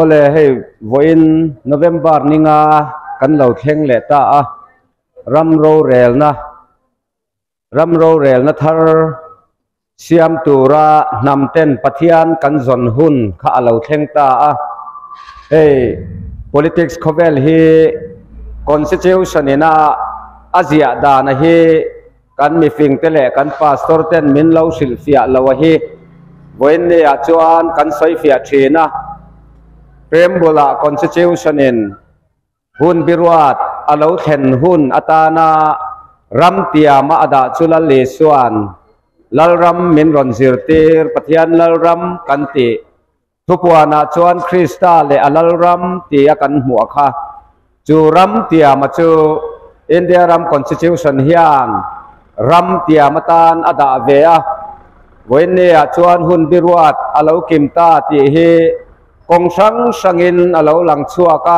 ole hey voin November ninga kan lo thleng le ta a ramro rel na thar siam tura namten pathian kan zon hun kha alo thleng ta a hey politics khovel hi constitution ina azia da na hi kan mi fing te le kan pastor ten min lo sil fia lo hi voin ne a chuan kan soi fia thina prembola constitution in hun birwat alo thlen hun atana ram tiama ada chula le suan lalram min ron zirtir pathian lalram kanti thupuana chuan krista le alalram tia kan hmuh kha chu ram tiama chu India ram constitution hian ram tiamatan ada ve a voine a chuan hun birwat alo kimta ti hi kong sangin alo lang chuaka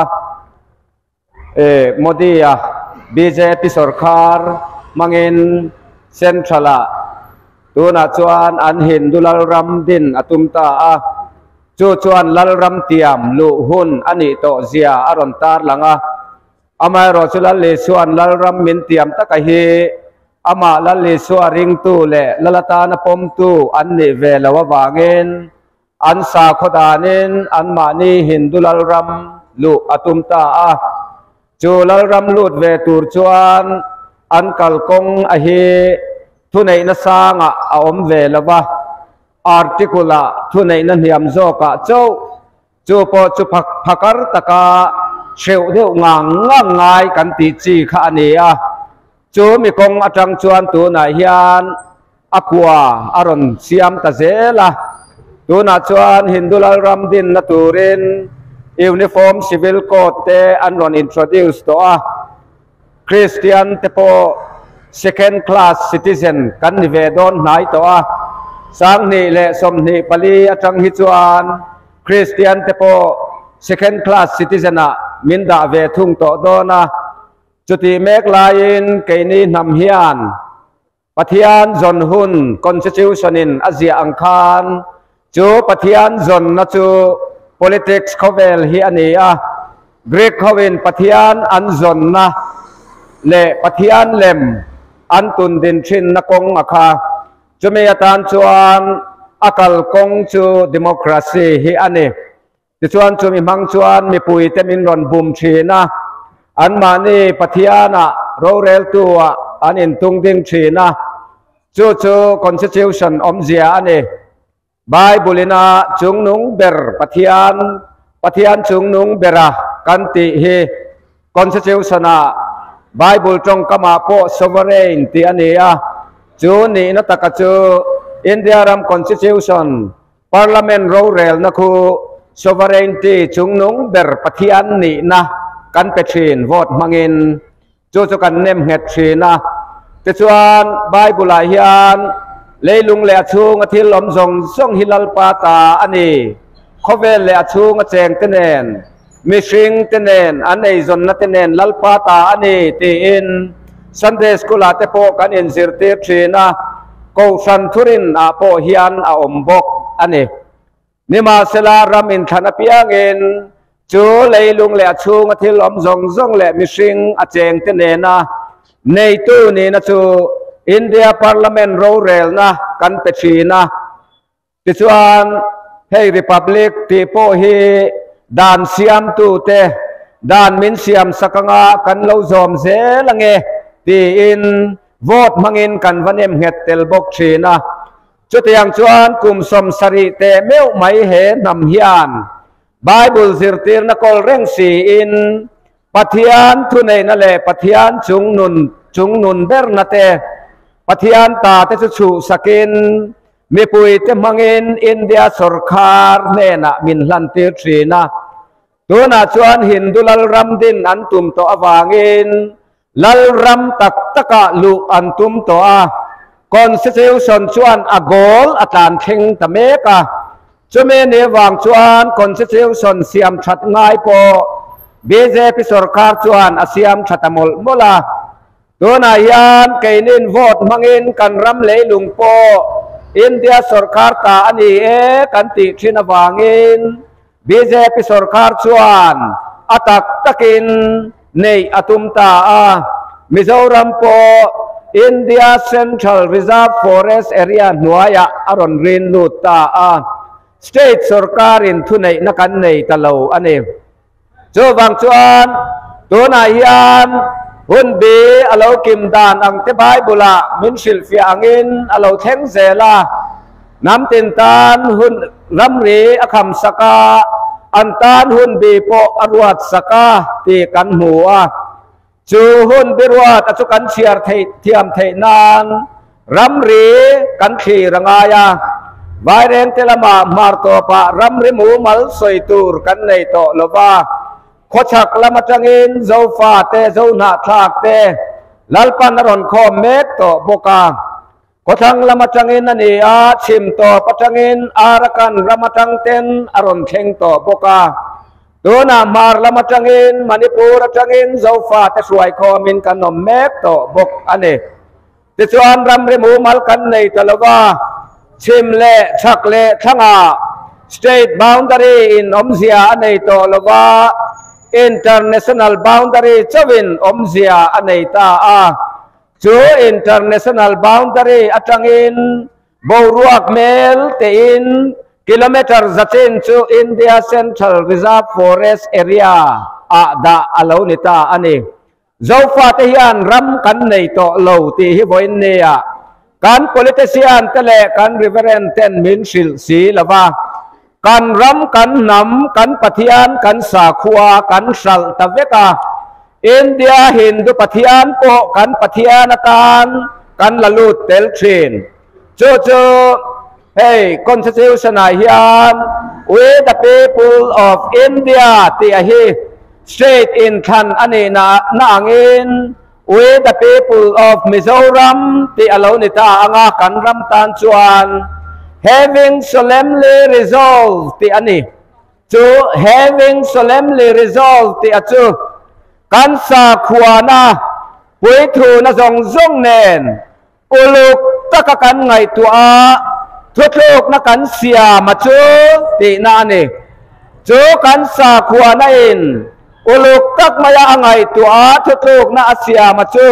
Modi a BJP sarkar mangin centrala tuna chuan an hindu lalram din atumta a chuan lalram tiam lu hun ani to zia aron tar langa amai ro chulal le chuan lalram min tiam takahi ama lal le suwa ring tu le lalata na pom tu an ni ve lawa wangin an sa khodanin an mani hindu lalram lu atumta a chu lalram lut ve tur chuan an kalkong a hi thunei na sanga a om ve lawa articula thunei na hiam zo ka chu po chu phakar taka cheu deu ngai kan ti chi kha ani a chu mi kong atang chuan tu na hian akwa aron siam ta zela tu na chuan hindu lalram din na turin uniform civil code te an ron introduce to a Christian te po second class citizen kan ni ve don nai to a sang ni le som ni pali atang hi chuan Christian te po second class citizen a min da ve thung to dona chuti mek lain keini nam hian pathian zon hun constitution in azia angkhan chu pathian zon na chu politics khovel hi ania Greek khowin pathian an zon na le pathian lem an tun din thin na kong akha chume atan chuan akal kong chu democracy hi ani ti chuan chu mi mang chuan mi pui te min ron bum thina an mani pathiana ro rel tu an in tung ding thina chu constitution om zia ani bible ina chung nung ber pathian chung nung bera kan ti hi constitution a bible trong kama po sovereign ti ani a chu ni na taka chu India ram constitution parliament ro rel na khu sovereignty chung nung ber pathian ni na kan petrin vote mangin chu kan nem het thina te chuan bible a hian leilung le achung athil om zong hilal pa ta ani khovel le achung a cheng tenen mishing tenen anei zon na tenen lal pa ta ani ti in Sunday school ate po kan in zirte thina ko san thurin a po hian a ombok ani nima sela ramin thana piangin chu leilung le achung athil om zong le mishing a cheng tenena nei tu ni na chu India parliament ro rel na kan pechina ti chuan hey republic ti po hi dan siam tu te dan min siam sakanga kan lo zom zelange ti in vote mangin kan vanem het tel bok thina chu tiang chuan kum som sari te meu mai he nam hian Bible zirtir na kol reng si in pathian thunei na le pathian chung nun ber na te pathian ta te chu sakin mi pui te mangin India sarkar ne na min hlan tir trina tuna chuan hindu lalram din an tum to awangin lalram tak taka lu an tum to a constitution chuan agol atan thing tameka chume ne wang chuan constitution siam that ngai po BJP sarkar chuan asiam thatamol mola tuna yan kainin vote mangin kan ram leilung po India sarkar ta ani kan ti thina wangin BJP sarkar chuan atak takin nei atumta a Mizoram po India Central Reserve Forest Area nuaya aron rin luta a state sarkar in thunei nakan nei talo ani chu wang chuan tuna hian hun bi alo kim dan ang te bai bula min silfia angin alo theng zela nam tin tan hun ramri akham saka antan hun bi po arwat saka ti kan hua chu hun birwat achu kan chiar thei thiam thei nan ramri kan khi rangaya vai reng telama marto pa ramri mu mal soitur kan nei to lova khochak lama changin zo fa te zo na thak te lalpan ron kho mek to boka kothang lama changin ani a chim to pachangin arakan lama changten aron theng to boka tuna mar lama changin manipur changin zo fa te suai kho min kan nom mek to bok ani ti chuan ramri mu mal kan nei talawa chim le chak le thanga state boundary in omzia anei to lawa international boundary chawin omzia anei ta a chu international boundary atangin boruak mel te in kilometer zatin chu India Central Reserve Forest Area a da alonita ani zofa te hian ram kan nei to lo ti hi voin ne a kan politician tele kan reverend ten min sil si lawa kan ram kan nam kan pathian kan sa khuwa kan sal taveka India Hindu pathian po kan pathianatan kan lalut tel thin chu hey constitution a hian we the people of India ti a hi straight in than ani na angin we the people of Mizoram ti alonita anga kan ram tan chuan having solemnly resolved ti ani chu having solemnly resolved ti achu kan sa khuana pui thu na zong zong nen uluk takakan ngai tua thutluk na kan sia ma chu ti na ani chu kan sa khuana in uluk tak maya angai tua thutluk na asia ma chu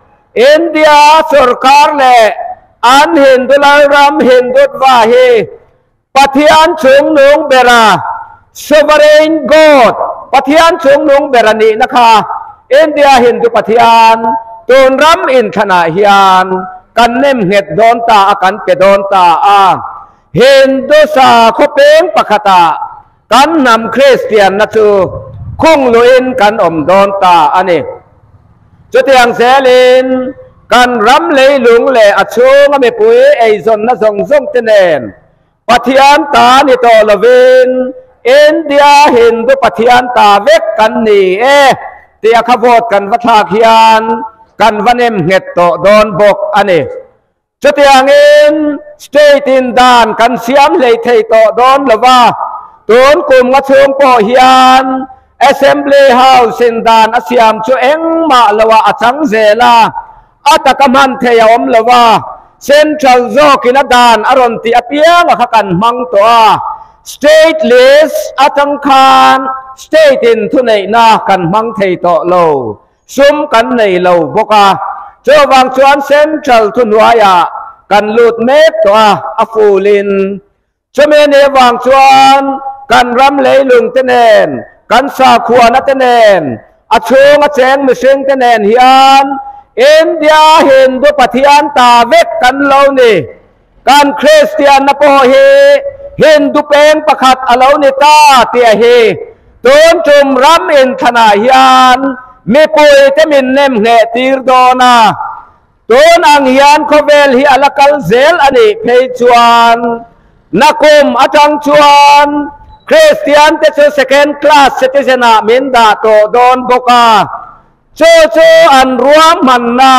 India sarkar le an Hindular ram Hindut vahi pathian chung nung bera sovereign God pathian chung nung berani nakha India Hindu pathian tun ram in thana hian kan nem het don ta akan pe don ta a Hindu sa khopeng pakhata kan nam Christian na chu khung luin kan om don ta ani chu tiang selin kan ram lei lung le achung ame pui ei zon na zong zong tenen pathian ta ni to lovin India Hindu pathian ta vek kan ni ti akhavot kan vathak hian kan vanem het to don bok ani chu tiang in state in dan kan siam lei thei to don lova tun kum nga chung po hian assembly house in dan asiam chu engma lawa achang zela atakaman theya om lawa central zo kinadan aron ti apiang akhakan mang to a state list atang khan state in thunei na kan mang thei to lo sum kan nei lo boka cho wang chuan central thunwaya kan lut mek to a afulin chome ne wang chuan kan ram lei lung tenen kan sa khuana tenen achung a cheng mising tenen hian India Hindu pathian ta vek kan lo ni kan Christian na po hi Hindu peng pakhat alo ni ta ti hi tun chum ram in thana hian mi pui te min nem nge tir do na tun ang hian khovel hi alakal zel ani phei chuan nakum atang chuan Christian te chu second class citizen a min da to don boka chu an ruam man na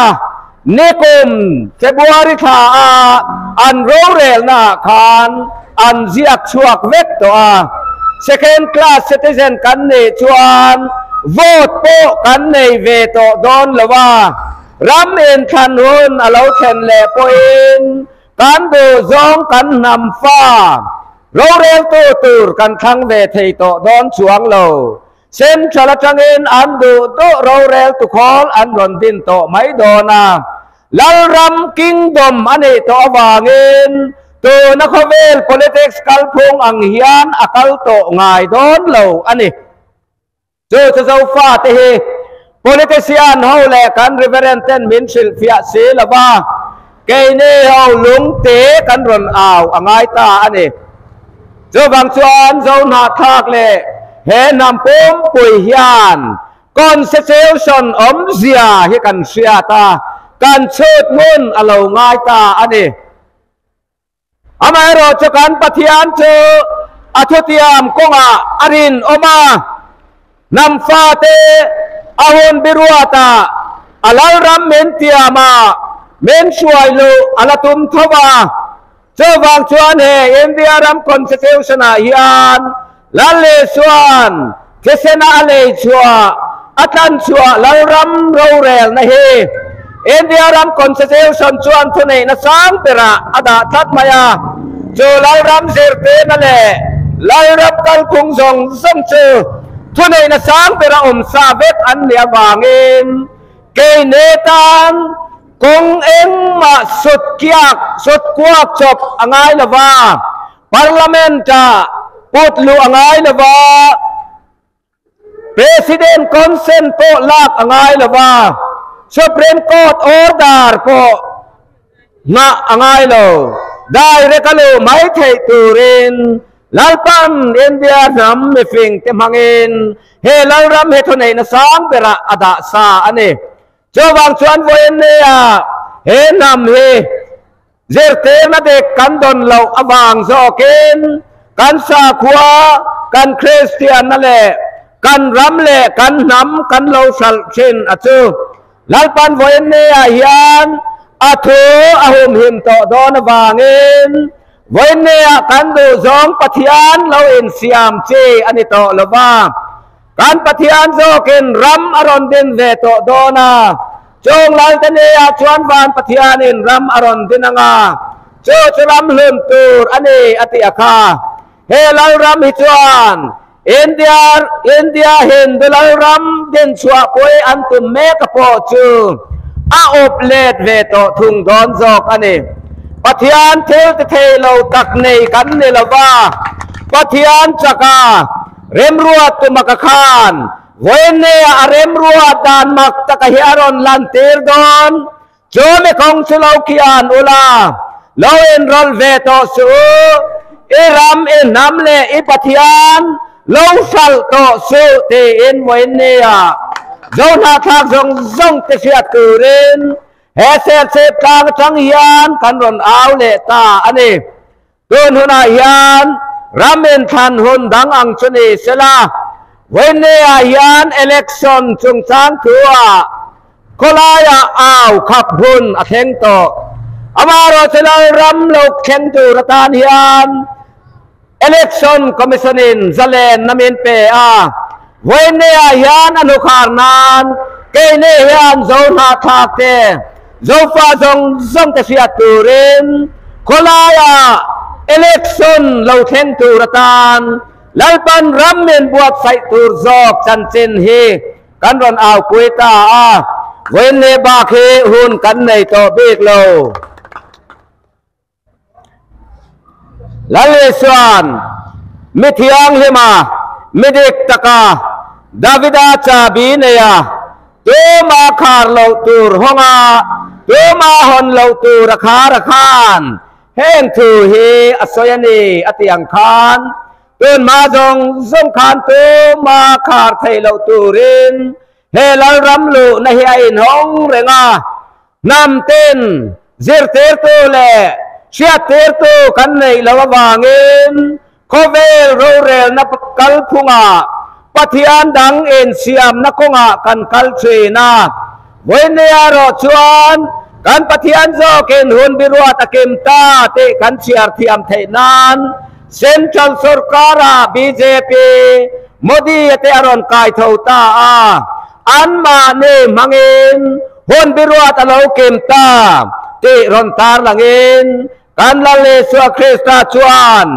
nikum February tha a an ro rel na khan an ziak chuak vek to a second class citizen kan nei chuan vote po kan nei ve to don lawa ram in than hun alo then le po in kan do zong kan nam fa เราเรียนตัวตูร์กันทั้งเวทีโตดอนสวงเราเส้นชลจังเงินอันดูตัวเราเรียนตุคอลอันรอนดินโตไม่โดนาลัลรัมกิงดอมอันนี้โตวางเงินตัวนักเวล politics กัลพงอังเฮียนอักลโตง่ายโดนเราอันนี้เจ้าจะฟาเตะ politician เฮาแลกัน reverend มินชิลฟิอาเซลว่าเกเนเฮาลุงเตะกันรอนอ่าวง่ายตาอันนี้เจ้าบางส่วนเจ้าหน้าทักเลยเห็นนำปุ่มปุยยานก่อนเซลชนเสียให้กันเสียตาการเชิดเงินอะไรง่ายตาอันนี้อเมริกาการปฏิญาณเจออัธยามกงอารินอมานำฟาเตอาหุนบิรัวตาอัลรัมเมนติอามาเมนช่วยลูอัลตุมทว่าเจ้าบางส่วนเฮอินเดียรัมคอนเซลชนาฮิอันลาเลส่วนเทเซนาเลชัวอัตันชัวลารัมโรเรลนะเฮอินเดียรัมคอนเซลชนชวนทุนเนนสังเประอดาทัดมายาจูลารัมเซร์เตนั่นแหละลารับกัลคุงซงซังเจทุนเนนสังเประซาเวตอันเนียบางเงินเกเนตันคงเอ็งมาสุดเกียกสุดกวกจบง่ายละว่าพาร์ลเมนต์จะพูดลุง่ายละว่าPresiden konsen po lak angay lawa Supreme Court order po nga angay lo direct alo may thay turin lalpan India nam mifing temangin he lalram he thonay na sang pera ada sa ani Jowang chuan voin niya he nam he zerte na de kandon lo abang zokin kan sa kwa kan Christian na leกันรำเละกันน้ำกันเราสัลเช่นอาจูลัลปันวันนี้อาเฮียนอาทูอาหุมหิมต่อดอนวางเงินวันนี้กันดูจงปฏิญาณเราเอ็นสยามเจอันนี้ต่อละว่าการปฏิญาณโจกินรำอรอนดินเวต่อดอนาจงลัลตันเนียชวนวานปฏิญาณอินรำอรอนดินงาโจจะรำเลื่อมตูรอันนี้อติอาคาเฮลัลรำฮิจวนอินเดียเห็นเดลรัมเดินชัวป่วยอันตุเมกพอจูอาอบเลดเวโตทุงดอนจอกอันนี้ปฏิญาณเทลเทเลาตักในกันเนลว่าปฏิญาณจักาเรมรัวตุมักขานเวนเนอเรมรัวดานมักตะกฮิอารอนลันเตอร์ดอนโจเมคงสุลาคิอันอุลาลาเอ็นรอลเวโตสูเอรัมเอนนัมเลอปฏิญาณเราสัลโตสูเตอินวันเนียเจ้าหน้าทักจงเตเสียตูเรนเฮเซเซปกางจังยานกันรอนเอาเลตาอันนี้ตุนหุนายานรามินทันหุนดังอังชนีเสลาวันเนียยานเอเล็กชันจงสร้างตัวโคลายอ้าวขับหุนอเทงโตอามารเซลารัมโลกเข็นตูรตานยานElection Commissionin Zalen namin pe when ne yan anukarnan kay ne yan zone hatakte zofa zong te siya turin kolaya election lauken turatan lalpan ramin buat say turzok chanchin hi kanron aw kuita when ne bakhe hun kan nei to big lo Laliswan, mithiang lima, midik taka, Davida chabi neya, tuma karlaw tur honga, tuma honlaw tur rakhan, heng tu hi asoyani atiang khan, tun mazong zong khan tuma kar thaylaw turin, helal ramlu nahi ain hong renga, nam tin, zirtir tu le, Siya terto kan nei lawa wangin kovel rorel na kalpunga patian dang en siam na konga kan kalche na weneyaro chuan kan patian zo ken hun biruat akim ta te kan siar thiam theinan central sarkara BJP Modi ate aron kai thota an ma ne mangin hun biruat alo kim ta te ron tar langin kan lale sua Krista chuan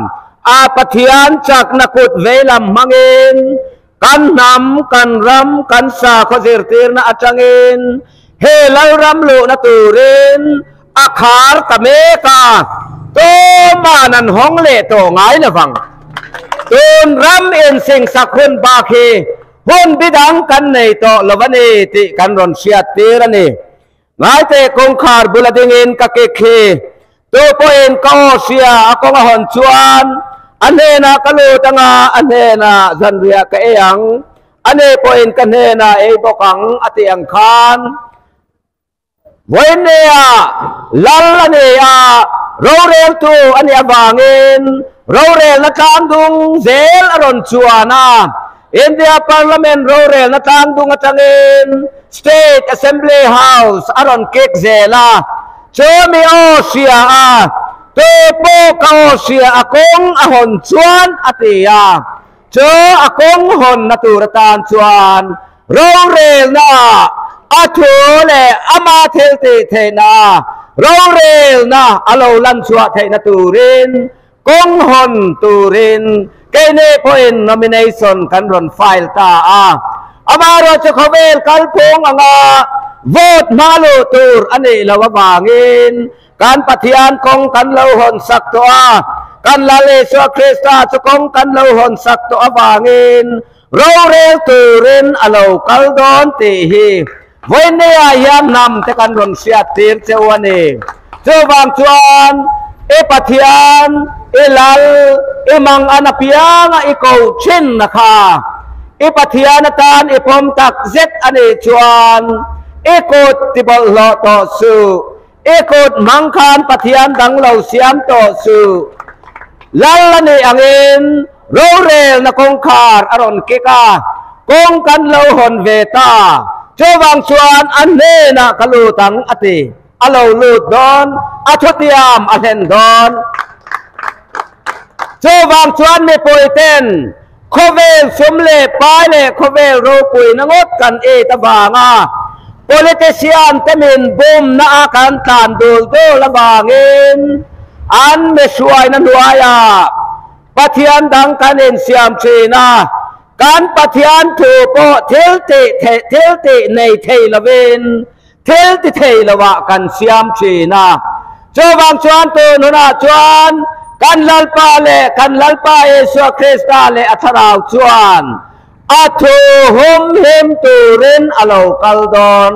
อาปะเทียนจากนักุดเวลามังเงินกันนำกันรำกันสาขจิรตีร์นะอาจังเงินเฮลัลรำลุนะตูเรนอาคาร์ตะเมกาโตมานันห้องเล่โตไงนะฟังตูนรำเอ็นสิงสักคนบาคีหุ่นบิดังกันในโตละวันนี้ติกันรอนเชียตีระนี่ไงเตคงคาร์บุลดิงเงินกะเกเคตัวพอเอ็นก็เสียกงหอนชวนอันเนน่ะกลูตังอันเนน่ะจันเรียกเอียงอันเนพอเอ็นกันเนน่ะเอบกังอติยังคานวันนี้ลัลลันเนี่ยเราเรียนตัวอันนี้บางเงินเราเรียนนักการดุงเซลอรอนชวนาอินเดียพาร์ลิเมนต์เราเรียนนักการดุงอัตเงิน State Assembly House อรอนเกกเซลาเจมีโอเซียตัวโปกโอเซียอากงอหอนชวนอติยาเจอากงหอนนัตุรตานชวนเราเรียนนะอาทูเลอามาเทลติเทนาเราเรียนนะอาโลลันชวเทนตูรินกงหอนตูรินเกเนพอยน nomination กันรอนไฟล์ตาอามาเราจะขอเวลกัลพงโหวตมาโลตูร์อันนี้เราว่าเงินการปฏิญาณของกันเราหอนสักตัวกันละเลสวคริสต์จะของกันเราหอนสักตัวว่าเงินเราเรียนตูรินอาโลกัลดอนตีฮีวันนี้ยามนำแต่กันรอนเสียตีร์เจ้าวันนี้เจ้าบางชวนปฏิญาณลาลมังอนาพิยังกูชินนะคะปฏิญาณตานพมตักเซตอันนี้ชวนกูติบลอต่อสู้กูมังคานปฏิญาณดังเราเสียมต่อสู้ลัลนี่อังเงินเราเรียนนักองคาร์อรอนเกกากงกันเราหอนเวตาเจ้าบางชวนอันเนนะกลูตังอติอาเราลูดดอนอาชติยามอาเห็นดอนเจ้าบางชวนไม่ป่วยเต้นโคเวลสมเล่ปายเล่โคเวลโรปุยนังอดกันตะบางpolitician เตมินบุมนาการตานดูโดละบางเงินอันไม่ช่วยนันวายปฏิญาณดังกันเสียมชีนาการปฏิญาณถูกเทลติในเทลเวนเทลติเทลวะกันเสียมชีนาเจ้าบางชวนตัวนุนาชวนกันลัลปาเลกันลัลปาเยซูคริสต์เลอัทราวชวนอาทูหมเฮมตูรินอาโลกัลดอน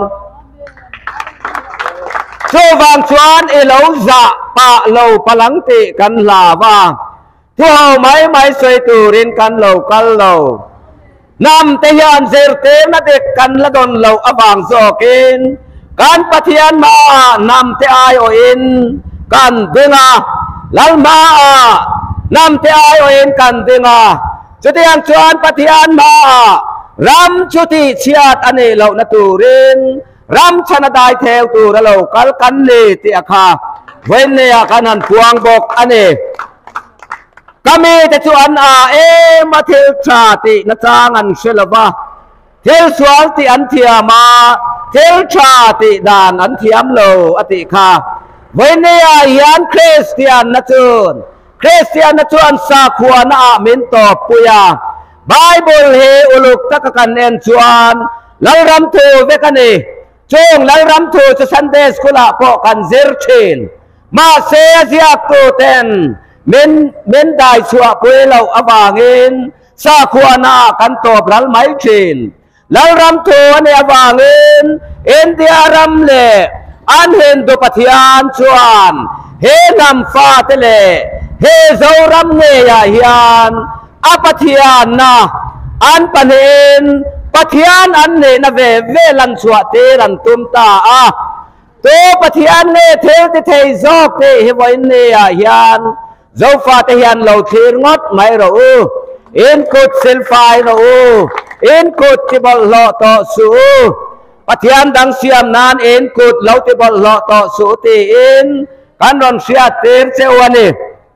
เจ้าบางชวนเลวจะปะโลพลังติกันลาวาที่เอาไม่สวยตูรินกันโลกัลโลนำเตียนเซอร์เตนเด็กกันละดนโลอบางโซกินการปฏิญาณมานำเตไอโออินกันดึงลัลมานำเตไอโออินกันดึงจุดยังชวนปฏิญาณมารำชุติเชียดอันนี้เราณตูรินรำชนะได้เทวตูเรากัลกันเลติอาคาเว้นเนี่ยกันหันพวงบกอันนี้ก็มีแต่ชวนมาเทลชาตินัจางันเชลวะเทลสวนติอันเทียมาเทลชาติดานอันเทียมโลอติคาเว้นเนี่ยยันคริสเตียนนัจูนคริสเตียนนัจวนสาขวานมินตอปุยาไบเบิลเฮอุลุกตะกันเอ็นชวนลัลรัมทูเวกันเนจงลัลรัมทูจะสันเดสกุลาพอกันเซร์เชนมาเซียซิอาโกเทนเมนได้ชัวปุยเราอบางเงินสาขวานากันตอบรัลไมเชนลัลรัมทูอันนี้อบางเงินอินเดียรัมเลอันเห็นดูปฏิญาณชวนเฮนำฟาเตเลเฮโซรัมเนียฮิอันอปฏิญาณนะอันปนเอนปฏิญาณอันเนนเวลันสวะเตรันตุมตาตัวปฏิญาณเนเทลติเทโซเตเฮวันเนียฮิอันโซฟาเตฮิอันเราเทียงดไม่รู้อินกุดเซลไฟรู้อินกุดที่บอลล้อต่อสู้ปฏิญาณดังเสียมนานอินกุดเราที่บอลล้อต่อสู้ตีอินกันรอนเสียเตมเซวันนี้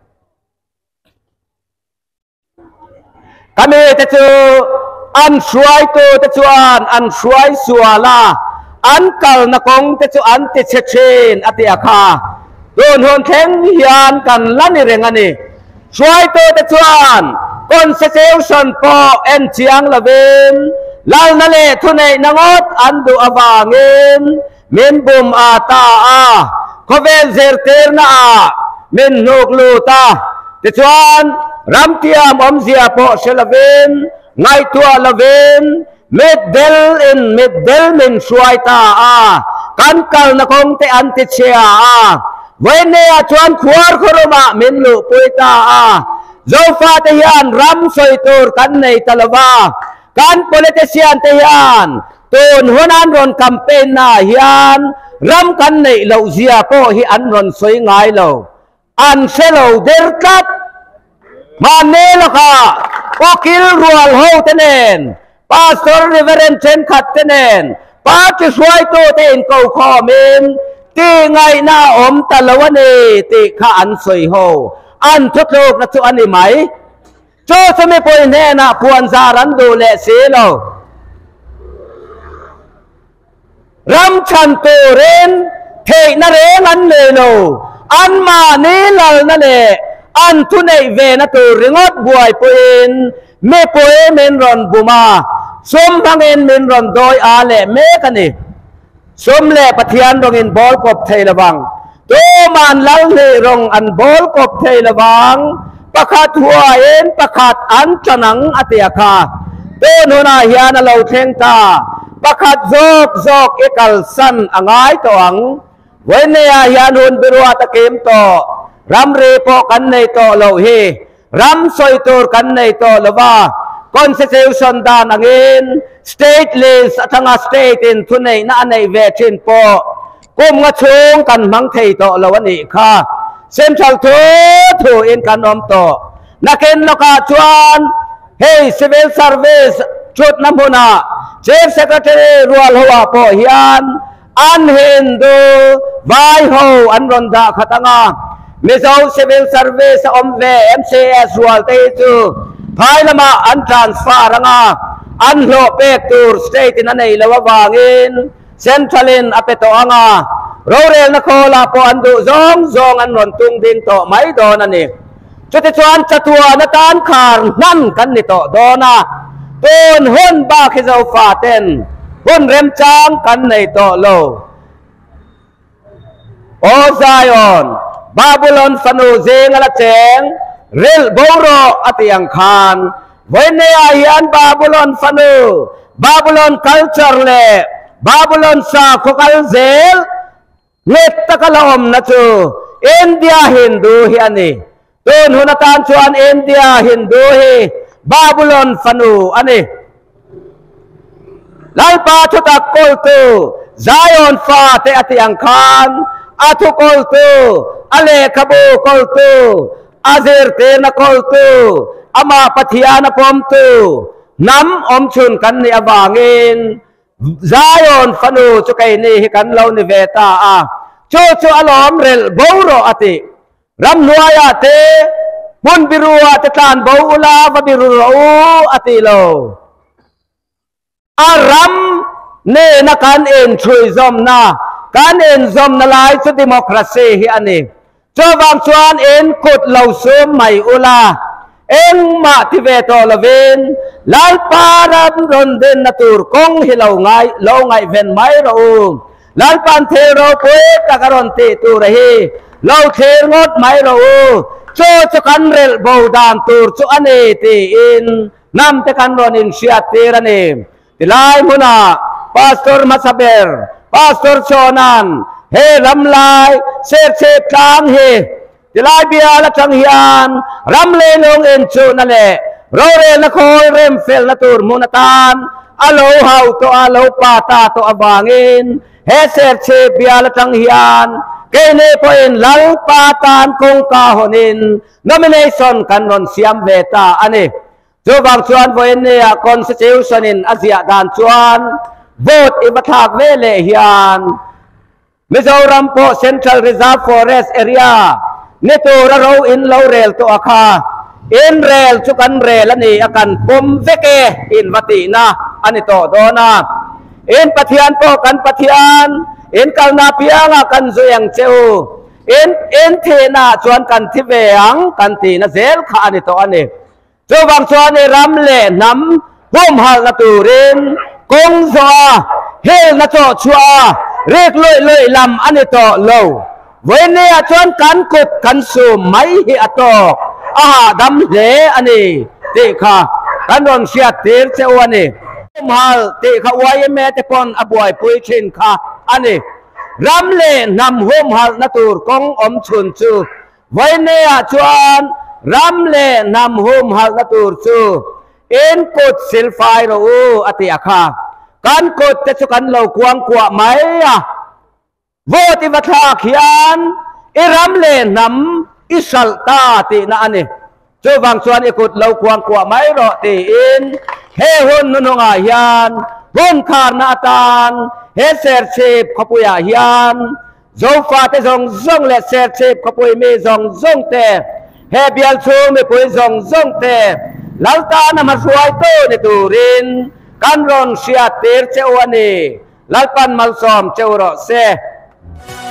kami tetu an suai tu tetu an suai suala an kal nakong tetu an te chechen ati akha don hon theng hian kan lani rengani ช่วยตัวแต่ชวนคนเซลชนปอเอ็นเชียงละเวนลานั่นแหละทุนในนงดอันดูอวาเงินเมนบุมอาตาขเวนเซอร์เตอร์นาเมนนุกลูตาแต่ชวนรำเทียมอมเสียปอเชลเวนไงตัวละเวนเมดเดลอินเมดเดลมินช่วยตากันกัลนักงเตอันติเชียเวนเนียชวนขวารขรุมะมินลุปุยตาโจฟาเทียนรำสวยตูร์กันในตลวาการ politician เทียนตูนหัวนันรอนแคมเปญนาเฮียนรำกันในเหล่าเสียโปฮิอันรอนสวยง่ายเหล่าอันเซลล์เดร์กัดมาเนลค่ะโอคิลรัวลโฮเทเนนปาสตอร์ริเวเรนเชนขัดเทเนนปาจะช่วยตัวเองเขาขอมินตีไงหน้าอมตะละวันนี้ตีข้าอันสวยโฮอันทุกโลกนักอันนี้ไหมโจสมัยปุ่นแน่นะพวนซารันดูแลเสียเรารำชันตูเรนเทนเรนันเลยโลอันมานี้เรานั่นแหละอันทุนในเวนัตูริงอดบวยปุ่นไม่ปุ่นเมนรอนบุมาสมพังเอ็นเมนรอนโดยอาเล่เมกันนี่สมเล่ปะเทียนรองเอ็นบอลกบเทระวังตัวมันลังเลรงอันบอลกบเทระวังประคัดหัวเอ็นประคัดอันจะหนังอติยาคาตัวโนนาเฮียนเราเทงตาประคัดโจกเอกลสันอ่างไอตัวอังเวเนียเฮียนุนบิรัวตะเกมโตรำเรปกันในโตเราเฮรำสวยตัวกันในโตละว่าคอนเซลชันดานอังเงินสเตทเลสทั้งสเตทอินทุนในนั่นในเวชินโปกุมกระชงกันมังเทโตละวันนี้ค่ะเซ็นทรัลทูอินกันอมโตนักเอ็นนักชวนเฮ้ซิวิลเซอร์วิสชุดน้ำพุนาเชฟเซคเรตรีรัวหัวโปฮิอันอันเห็นดูไวโฮอันรอนดาขัดงามิโซซิวิลเซอร์วิสอมเวเอ็มซีเอสรัวเตจูภายละมาอันทรานสฟาร์งาอันโลเปตูร์สเตตินันในละวะวางินเซ็นทรัลินอเปโตอังาโรเรลนโคลาปอันดูซองอันรอนตุงดิงโตไม่โดนันนี่จุดที่ชวนจัตวานการขารนั่นกันนี่โตโดนาตูนหุ่นบาคิเจ้าฟาเตนหุ่นเร็มจางกันในโตโลโอไซออนบาบิลอนฟนูเซงละเจงเรลโบโรอติยังคานเวเนียยันบาบิลอนฟนูบาบิลอนคัลเจอร์เลบาบิลอนซาโคคัลเซลเล็กตะกลอมนะจูอินเดียฮินดูฮิอันนี้ตูนหุนตานชวนอินเดียฮินดูฮิบาบิลอนฟนูอันนี้ลายปาทุตักโกลตูไซออนฟาเตอติยังคานอาทุโกลตูอเลคาบูโกลตูอาเซร์เตนโกลตูอามาปฏิยานพมตูน้ำอมชุนกันในอวางินไซออนฟนูจุกัยนี่กันเราในเวตาโจอลอมเรลโบโรอติรำนัวยาเตบุญบิรัวตะตานโบอุลาวบิรุโรอติโลอารำเนนักันเอ็นช่วยซอมนาการเอ็นซอมนาลายสุดดิโมคราซีฮิอันนี้เจ้าบางส่วนเอ็นกดเหล่าซูมไม่อุลาเอ็งมาที่เวทอลเวนลายปารัมรอนเดนนัตูร์กงฮิเหล่าไงเวนไม่รู้ลายปันเทโรปุยตะการอนเตตูระฮีเหล่าเทงดไม่รู้โจกันเรลบูดานตูร์โจอันเอตีอินนำตะกันรอนอินเชียเตระเนมติลายมุนาพาสตอร์มาซาเบร์พาสตอร์โชนันเฮรำลายเซตางเฮติลายเบียละจังฮิอันรำเลนงเอ็นจูนั่นแหละโรเรนโคยเรมเฟลนตูร์มุนตานอโลฮาวโตอโลปาตาโตอบางินเฮเซเบียละจังฮิอันเกเนโพอินลัลปาตานคงกาฮอนินนอมิเนชั่นกันรอนเซียมเวตาอันนี้จูบางชวนโพอินเนี่ยคอนสติทูชันอินอาเซียดานชวนโหวตอิบัตากเวเลฮิอันมิโซรัมโปเซ็นทรัลรีซาร์ฟอเรสต์แอเรียเนตูระโรอินลาวเรลตัวอาคาอินเรลชุกันเรลนี่อากันปมเวเกอินวัตินาอันนี้ตัวโดนาอินปะเทียนโปกันปะเทียนอินกัลนาเปียงกันซุยังเจ้าเอ็นเทน่าชวนกันที่เวียงกันตีน่ะเซลขาอันนี้ตัวอันนี้เจ้าบางชวนในรำเล่น้ำร่มหัลนาตูเรนกงซัวเฮลนาโจชัวเรียกเลยลำอันนี้ตัวโลเวเนียชวนกันกดกันสูมไม่เหี่ยตอกดำเละอันนี้ตีค่ะกันโดนเสียตีเจ้าอันนี้ร่มหัลตีค่ะไว้แม่แต่ปนอบวยปุยชินค่ะอันนี้รำเล่นำร่มหัลนาตูกงอมชุนจูเวเนียชวนรำเล่นำร่มหัลนาตูจูเอ็นกดสิลไฟโรอติอาคาการกดจะสุกันเหล่ากวางกว่าไหมโวติวัฒาเขียนอิรัมเลนำอิสัลตาตินะอันนี้เจ้าบางส่วนอีกดเหล่ากวางกว่าไหมรอตีอินเฮหุนนุนงอาฮยานหุนคาร์นาตานเฮเซร์เชฟขปุยอาฮยานโจฟาเตซงซงเลเซร์เชฟขปุยเมซงซงเตเฮเบียลซูเมปุยซงซงเตลัลตานามาสวยโตในตูรินกันรอนเสียเตอร์เจ้าวันนี้ลัลปันมัลซอมเจ้ารอเซ